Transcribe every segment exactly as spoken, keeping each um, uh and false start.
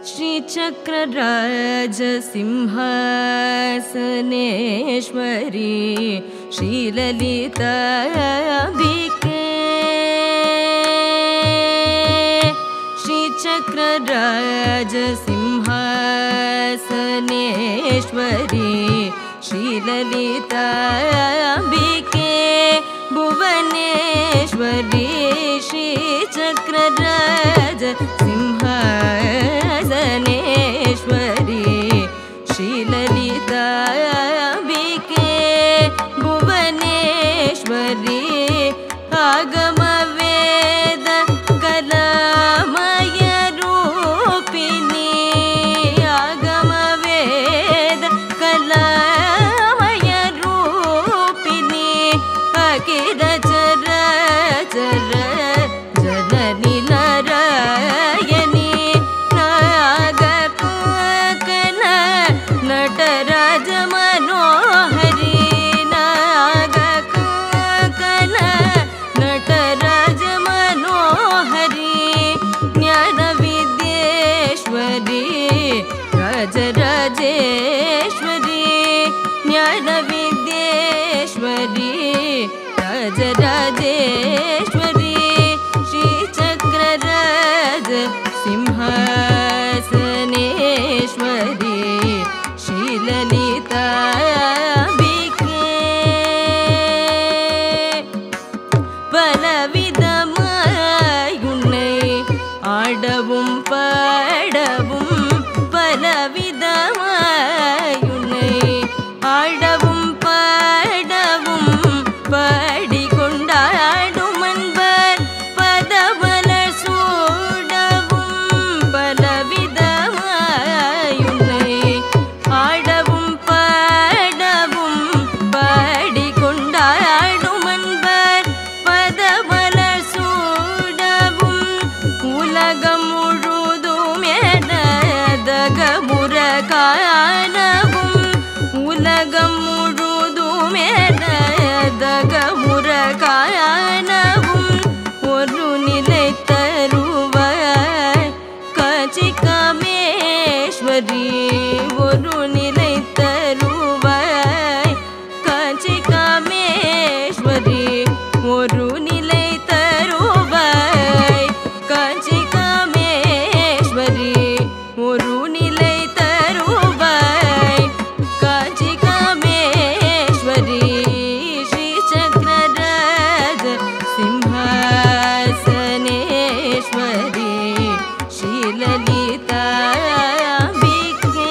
श्रीचक्रराजसिंहासनेश्वरी श्रीललिताम्बिके श्रीचक्रराजसिंहासनेश्वरी श्रीललिताम्बिके भुवनेश्वरी श्रीचक्रराजसिंहासनेश्वरी श्रीललिताम्बिके भुवनेश्वरी आगमवेद कलामय रूपिणी आगमवेद कलामय रूपिणी अखिल चराचर जननी नारायणी नागकाकन नटराज मनोहरी नागकाकन नटराज मनोहरी ज्ञान विद्येश्वरी राजराजेश्वरी ज्ञान विद्येश्वरी राजराजेश्वरी श्रीचक्रराज सिंहासनेश्वरी श्रीललिताम्बिके பலவிதமாயுன்னை ஆடவும் பாடவும் பலவிதமாயுன்னை ஆடவும் பாடவும் பாடிக்கொண்டாடும் அன்பர் பதமலர் சூடவும் பலவிதமாயுன்னை ஆடவும் பாடவும் பாடிக்கொண்டாடும் அன்பர் பதமலர் சூடவும் உலகம் முழுதும் எனதகமுற காணவும் உலகம் முழுதும் எனதகமுற காணவும் ஒரு நிலை தருவாய் காஞ்சி காமேஸ்வரி ஒரு நிலை தருவாய் காஞ்சி காமேஸ்வரி ஒரு நிலை தருவாய் காஞ்சி காமேஸ்வரி ஒரு நிலை தருவாய் காஞ்சி காமேஸ்வரி श्रीचक्रराज सिंहासनेश्वरी श्रीललिताम्बिके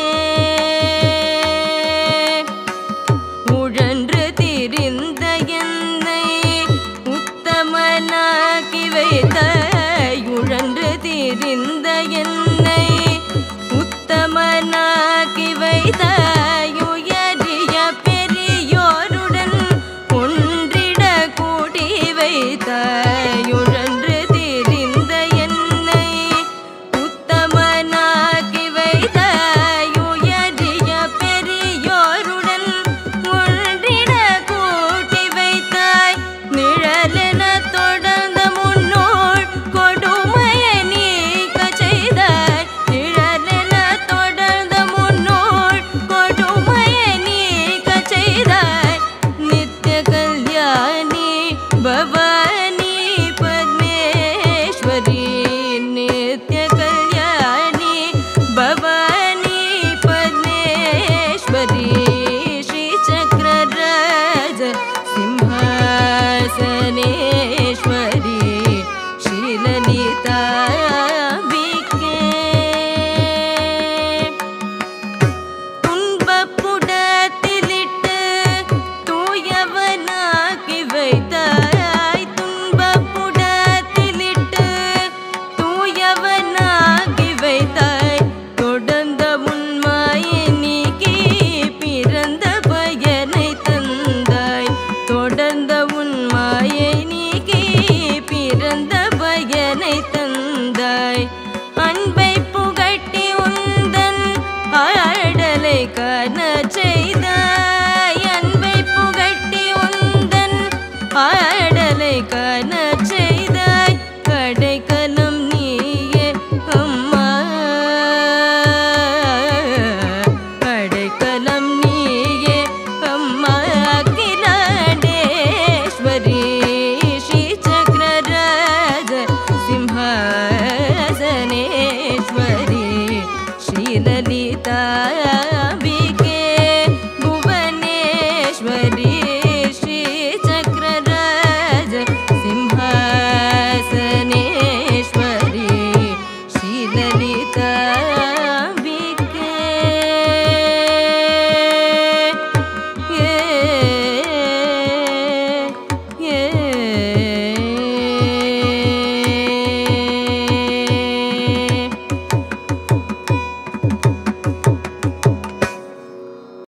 உழன்று திரிந்த என்னை உத்தமனாக்கி வைத்தாய் உழன்று திரிந்த என்னை உத்தமனாக்கி வைத்தாய்